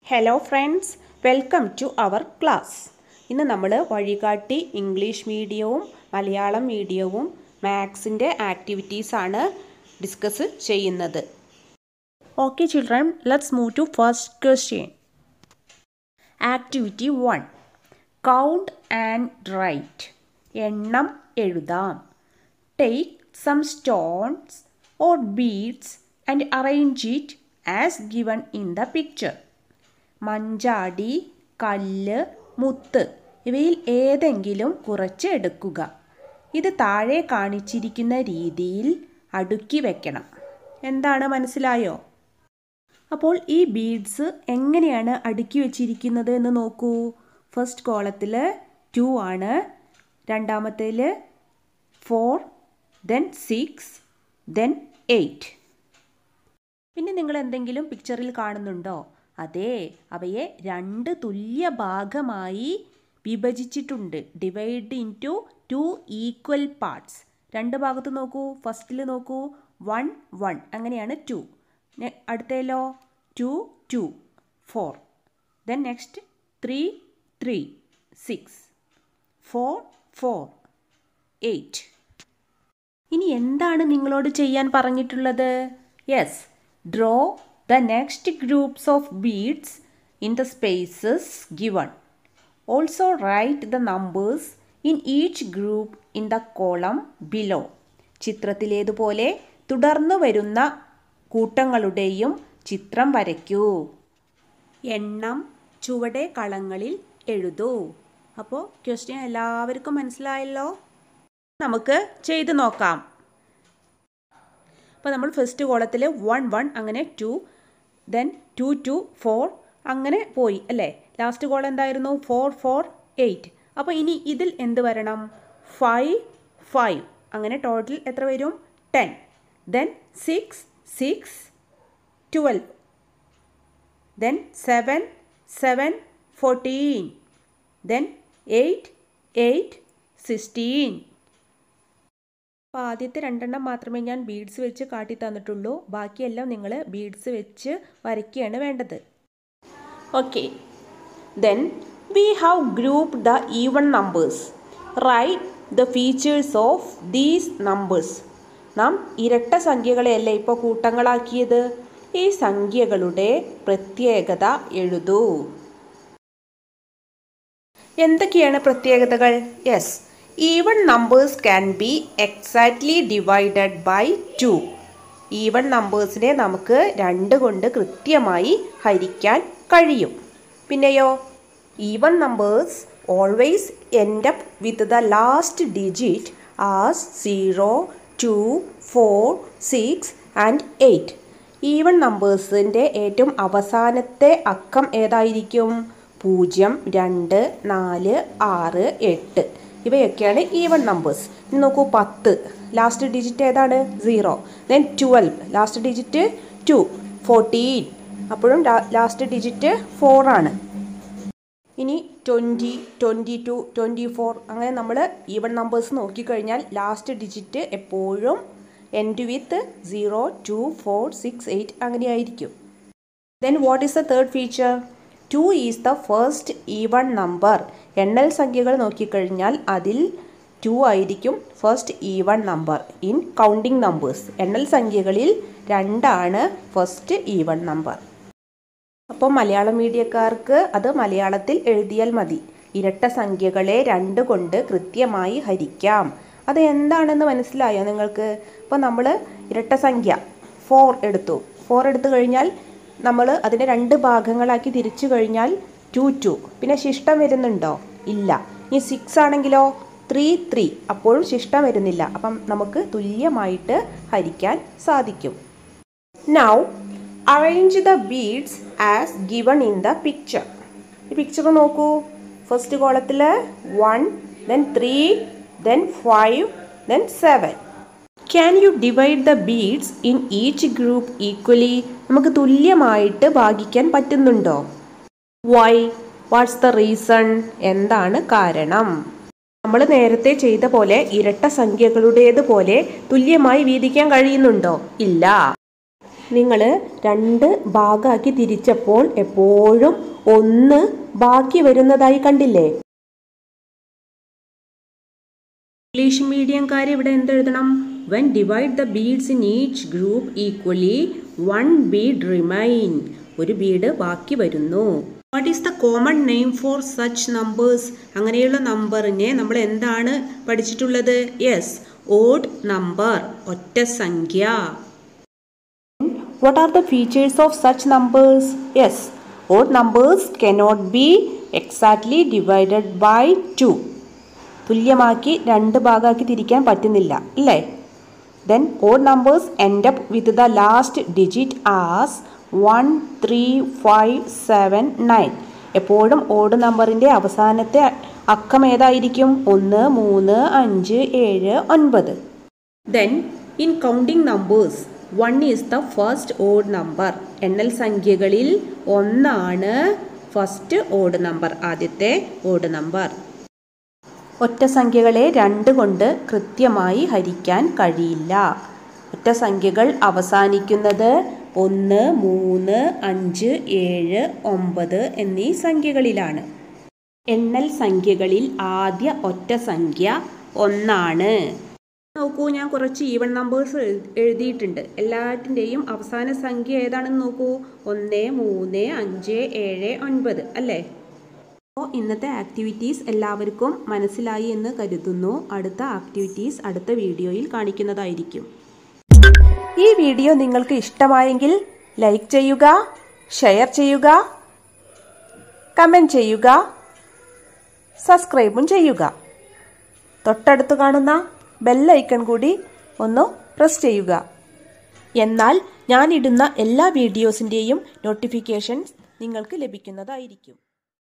Hello friends, welcome to our class. ഇന്ന് നമ്മൾ വഴികാട്ടി ഇംഗ്ലീഷ് മീഡിയവും മലയാളം മീഡിയവും മാത്സിൻ്റെ ആക്ടിവിറ്റീസാണ് ഡിസ്കസ് ചെയ്യുന്നത്. Okay children, let's move to first question. Activity 1. Count and write. എണ്ണം എഴുതാം. Take some stones or beads and arrange it as given in the picture. മഞ്ചാടി, കല്ല്, മുത്ത് ഇവയിൽ ഏതെങ്കിലും കുറച്ച് എടുക്കുക. ഇത് താഴെ കാണിച്ചിരിക്കുന്ന രീതിയിൽ അടുക്കി വെക്കണം. എന്താണ് മനസ്സിലായോ? അപ്പോൾ ഈ ബീഡ്സ് എങ്ങനെയാണ് അടുക്കി വെച്ചിരിക്കുന്നത് എന്ന് നോക്കൂ. ഫസ്റ്റ് കോളത്തിൽ 2 ആണ്, രണ്ടാമത്തേൽ 4, then 6, then 8. പിന്നെ നിങ്ങൾ എന്തെങ്കിലും പിക്ചറിൽ കാണുന്നുണ്ടോ? അതെ, അവയെ 2 തുല്യ ഭാഗമായി വിഭജിച്ചിട്ടുണ്ട്. Divide into 2 equal parts. 2 ഭാഗത്ത് നോക്കൂ. ഫസ്റ്റിൽ നോക്കൂ, 1, 1 അങ്ങനെയാണ് 2. അടുത്തേലോ 2, 2, 4. Then next 3, 3, 6, 4, 4, 8. ഇനി എന്താണ് നിങ്ങളോട് ചെയ്യാൻ പറഞ്ഞിട്ടുള്ളത്? Yes, draw the next groups of beads in the spaces given. Also write the numbers in each group in the column below. ചിത്രത്തിലേതുപോലെ തുടർന്നു വരുന്ന കൂട്ടങ്ങളുടെയും ചിത്രം വരയ്ക്കൂ. എണ്ണം ചുവടെ കളങ്ങളിൽ എഴുതൂ. അപ്പോൾ ക്വസ്റ്റ്യൻ എല്ലാവർക്കും മനസ്സിലായല്ലോ. നമുക്ക് ചെയ്തു നോക്കാം. അപ്പോൾ നമ്മൾ ഫസ്റ്റ് കോളത്തിൽ 1, 1 അങ്ങനെ 2, ദെൻ 2, 2, 4 അങ്ങനെ പോയി അല്ലേ. ലാസ്റ്റ് കോളം എന്തായിരുന്നു? 4, 4, 8. അപ്പോൾ ഇനി ഇതിൽ എന്ത് വരണം? 5, 5 അങ്ങനെ ടോട്ടൽ എത്ര വരും? 10. ദെൻ 6, 6, 12. ദെൻ 7, 7, 14. ദെൻ 8, 8, 16. അപ്പോൾ ആദ്യത്തെ 2 മാത്രമേ ഞാൻ ബീഡ്സ് വെച്ച് കാട്ടി തന്നിട്ടുള്ളൂ. ബാക്കിയെല്ലാം നിങ്ങൾ ബീഡ്സ് വെച്ച് വരയ്ക്കുകയാണ് വേണ്ടത്. Okay, then we have grouped the even numbers. Write the features of these numbers. നാം ഇരട്ട സംഖ്യകളെയല്ലേ ഇപ്പോൾ കൂട്ടങ്ങളാക്കിയത്. ഈ സംഖ്യകളുടെ പ്രത്യേകത എഴുതൂ. എന്തൊക്കെയാണ് പ്രത്യേകതകൾ? Yes, even numbers can be exactly divided by 2. Even നമ്പേഴ്സിനെ നമുക്ക് 2 കൊണ്ട് കൃത്യമായി ഹരിക്കാൻ കഴിയും. പിന്നെയോ, even numbers always end up with the last digit as 0, 2, 4, 6 and 8. Even നമ്പേഴ്സിൻ്റെ ഏറ്റവും അവസാനത്തെ അക്കം ഏതായിരിക്കും? 0, 2, 4, 6, 8 ഇവയൊക്കെയാണ് ഈവൺ നമ്പേഴ്സ്. ഇനി നോക്കൂ, 10 ലാസ്റ്റ് ഡിജിറ്റ് ഏതാണ്? 0. ദെൻ 12 ലാസ്റ്റ് ഡിജിറ്റ് 2, 14 അപ്പോഴും ലാസ്റ്റ് ഡിജിറ്റ് 4 ആണ്. ഇനി 20, 22, 24 അങ്ങനെ നമ്മൾ ഈവൺ നമ്പേഴ്സ് നോക്കിക്കഴിഞ്ഞാൽ ലാസ്റ്റ് ഡിജിറ്റ് എപ്പോഴും എൻഡ് വിത്ത് 0, 2, 4, 6, 8 അങ്ങനെയായിരിക്കും. Then what is the third feature? 2 is the first even number. എണ്ണൽ സംഖ്യകൾ നോക്കിക്കഴിഞ്ഞാൽ അതിൽ 2 ആയിരിക്കും first even number in counting numbers. എണ്ണൽ സംഖ്യകളിൽ 2 ആണ് ഫസ്റ്റ് ഈവൺ നമ്പർ. അപ്പോൾ മലയാളം മീഡിയക്കാർക്ക് അത് മലയാളത്തിൽ എഴുതിയാൽ മതി. ഇരട്ട സംഖ്യകളെ 2 കൊണ്ട് കൃത്യമായി ഹരിക്കാം. അത് എന്താണെന്ന് മനസ്സിലായോ നിങ്ങൾക്ക്? അപ്പോൾ നമ്മൾ ഇരട്ട സംഖ്യ 4 എടുത്തു. 4 എടുത്തു കഴിഞ്ഞാൽ നമ്മൾ അതിനെ 2 ഭാഗങ്ങളാക്കി തിരിച്ചു കഴിഞ്ഞാൽ 2, 2. പിന്നെ ശിഷ്ടം വരുന്നുണ്ടോ? ഇല്ല. ഇനി 6 ആണെങ്കിലോ 3, 3 അപ്പോഴും ശിഷ്ടം വരുന്നില്ല. അപ്പം നമുക്ക് തുല്യമായിട്ട് ഹരിക്കാൻ സാധിക്കും. Now arrange the beads as given in the picture. ഈ പിക്ചർ നോക്കൂ. ഫസ്റ്റ് കോളത്തിൽ 1, then 3, then 5, then 7. Can you divide the beads in each group equally? നമുക്ക് തുല്യമായിട്ട് ഭാഗിക്കാൻ പറ്റുന്നുണ്ടോ? വൈ? What's the reason? എന്താണ് കാരണം? നമ്മൾ നേരത്തെ ചെയ്ത പോലെ ഇരട്ട സംഖ്യകളുടേതുപോലെ തുല്യമായി വീതിക്കാൻ കഴിയുന്നുണ്ടോ? ഇല്ല. നിങ്ങൾ 2 ഭാഗമാക്കി തിരിച്ചപ്പോൾ എപ്പോഴും 1 ബാക്കി വരുന്നതായി കണ്ടില്ലേ? ഇംഗ്ലീഷ് മീഡിയംകാർ ഇവിടെ എന്തെഴുതണം? When divide the beads in each group equally, 1 bead remain. ഒരു ബീഡ് ബാക്കി വരുന്നു. What is the common name for such numbers? അങ്ങനെയുള്ള നമ്പറിനെ നമ്മൾ എന്താണ് പഠിച്ചിട്ടുള്ളത്? Yes, odd number, ഒറ്റ സംഖ്യ. What are the features of such numbers? Yes, odd numbers cannot be exactly divided by 2. തുല്യമാക്കി 2 ഭാഗമാക്കി തിരിക്കാൻ പറ്റുന്നില്ല അല്ലേ? Then odd numbers end up with the last digit as 1, 3, 5, 7, 9. എപ്പോഴും ഓഡ് നമ്പറിൻ്റെ അവസാനത്തെ അക്കം ഏതായിരിക്കും? 1, 3, 5, 7, 9. Then in counting numbers, 1 is the first odd number. എണ്ണൽ സംഖ്യകളിൽ 1 ആണ് ഫസ്റ്റ് ഓഡ് നമ്പർ, ആദ്യത്തെ ഓഡ് നമ്പർ. ഒറ്റ സംഖ്യകളെ 2 കൊണ്ട് കൃത്യമായി ഹരിക്കാൻ കഴിയില്ല. ഒറ്റ സംഖ്യകൾ അവസാനിക്കുന്നത് 1, 3, 5, 7, 9 എന്നീ സംഖ്യകളിലാണ്. എണ്ണൽ സംഖ്യകളിൽ ആദ്യ ഒറ്റ സംഖ്യ 1 ആണ്. നോക്കൂ, ഞാൻ കുറച്ച് ഈവൺ നമ്പേഴ്സ് എഴുതിയിട്ടുണ്ട്. എല്ലാറ്റിൻ്റെയും അവസാന സംഖ്യ ഏതാണെന്ന് നോക്കൂ. 1, 3, 5, 7, 9 അല്ലേ? അപ്പോൾ ഇന്നത്തെ ആക്ടിവിറ്റീസ് എല്ലാവർക്കും മനസ്സിലായി എന്ന് കരുതുന്നു. അടുത്ത ആക്ടിവിറ്റീസ് അടുത്ത വീഡിയോയിൽ കാണിക്കുന്നതായിരിക്കും. ഈ വീഡിയോ നിങ്ങൾക്ക് ഇഷ്ടമായെങ്കിൽ ലൈക്ക് ചെയ്യുക, ഷെയർ ചെയ്യുക, കമൻറ്റ് ചെയ്യുക, സബ്സ്ക്രൈബും ചെയ്യുക. തൊട്ടടുത്ത് കാണുന്ന ബെൽ ഐക്കൺ കൂടി ഒന്ന് പ്രസ് ചെയ്യുക. എന്നാൽ ഞാനിടുന്ന എല്ലാ വീഡിയോസിൻ്റെയും നോട്ടിഫിക്കേഷൻസ് നിങ്ങൾക്ക് ലഭിക്കുന്നതായിരിക്കും.